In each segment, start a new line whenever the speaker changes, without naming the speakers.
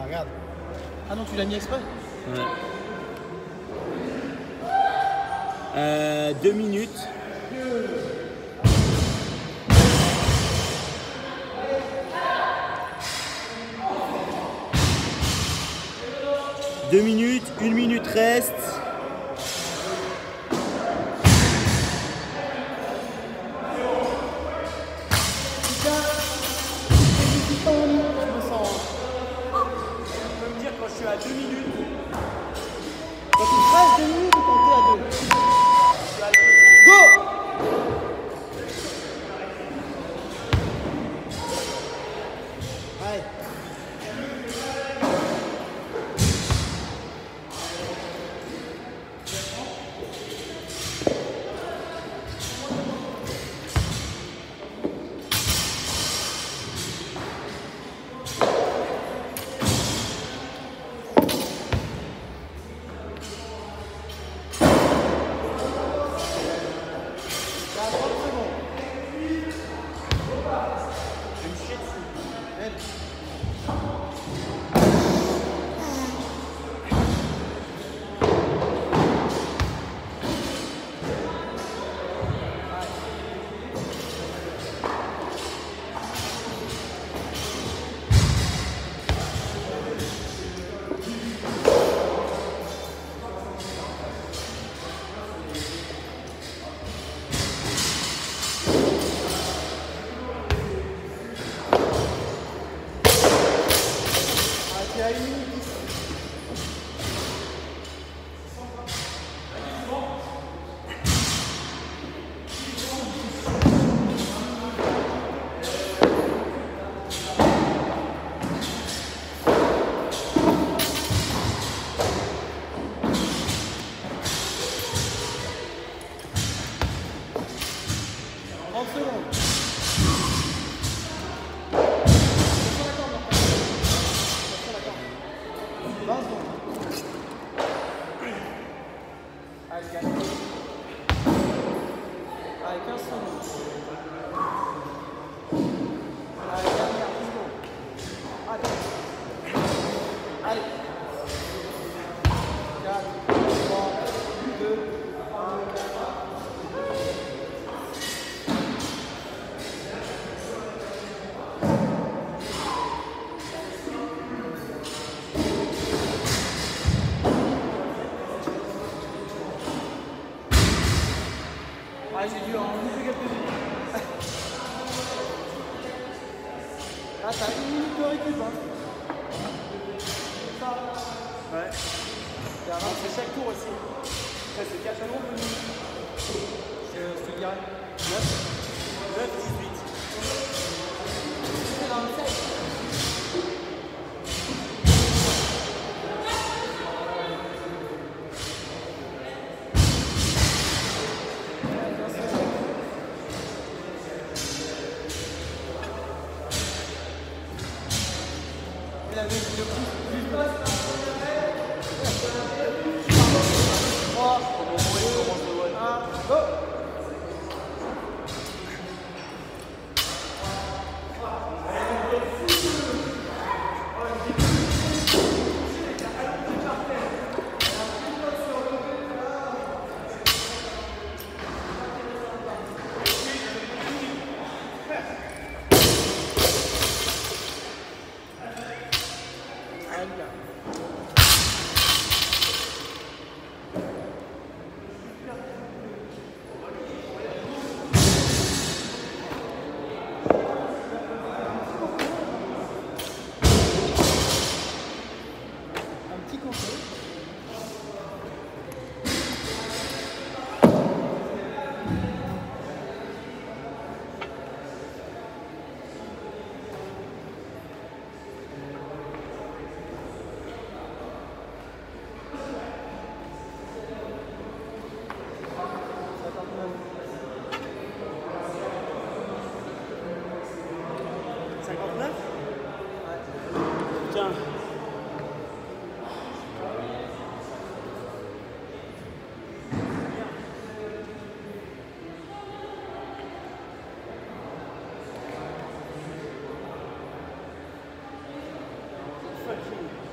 regarde. Ah non, tu l'as mis exprès?
Ouais. 2 minutes. Deux minutes, 1 minute reste.
Je suis à 2 minutes. Quand tu passes 2 minutes ou quand tu es à 2? Je suis à 2. Go! Allez. À 1 minute 10. Allez, 15 secondes. Allez, dernière, 10 secondes. Attends. Allez. 4, 3, 2, 1. Ah, c'est dur, on fait quelques-unes. Là, t'as 1 minute de récup, hein. Ça. Ouais. C'est chaque tour aussi. Ça, c'est 4 tours. Je te dirais. 9, 18. C'est dans le 7. La même de plus. 3, 1, go!
Tiens.
Fucking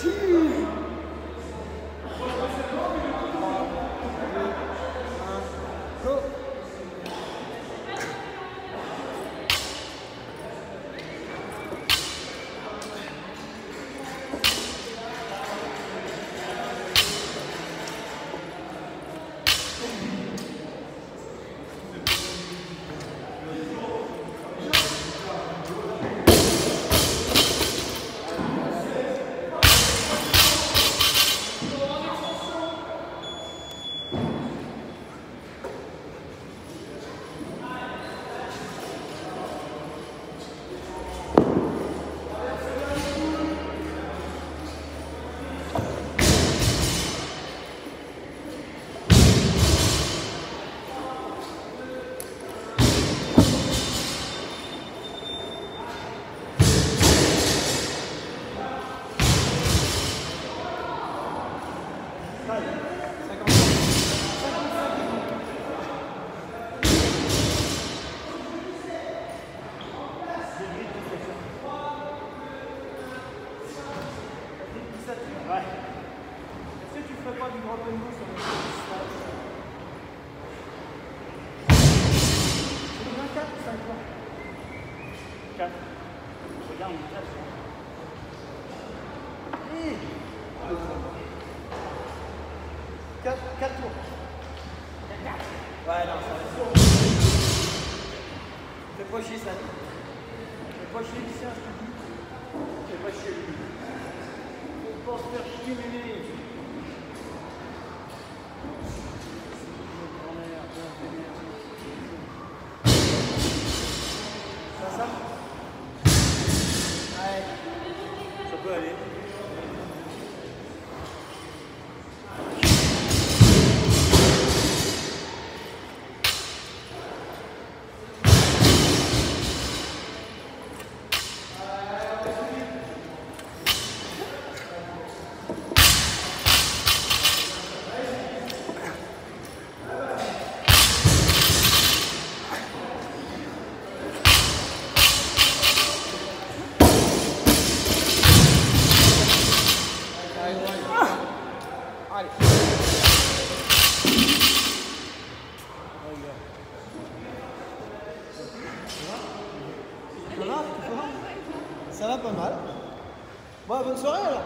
Facile. Go. Ouais. Est-ce que tu ferais pas du grand combo sur le stage? C'est bien 4 ou 5 points? 4. Regarde, 4. Hey. 4 tours. 4. Ouais, non, ça va. Fais pas chier, ça. Fais pas chier, Lucien, je te dis. Fais pas chier, lui. Faut pas se faire chier, mémé. Ça? Ouais. Ça peut aller. Ça va pas mal. Bon, bonne soirée alors.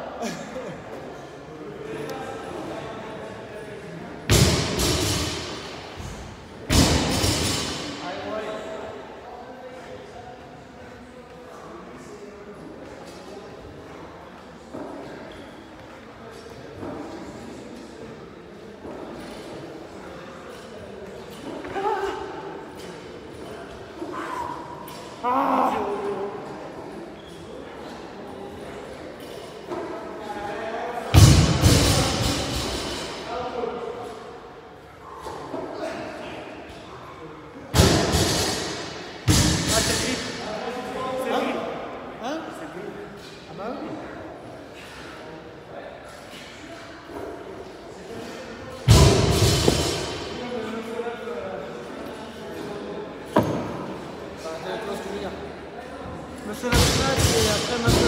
Je me fais la smash et après maintenant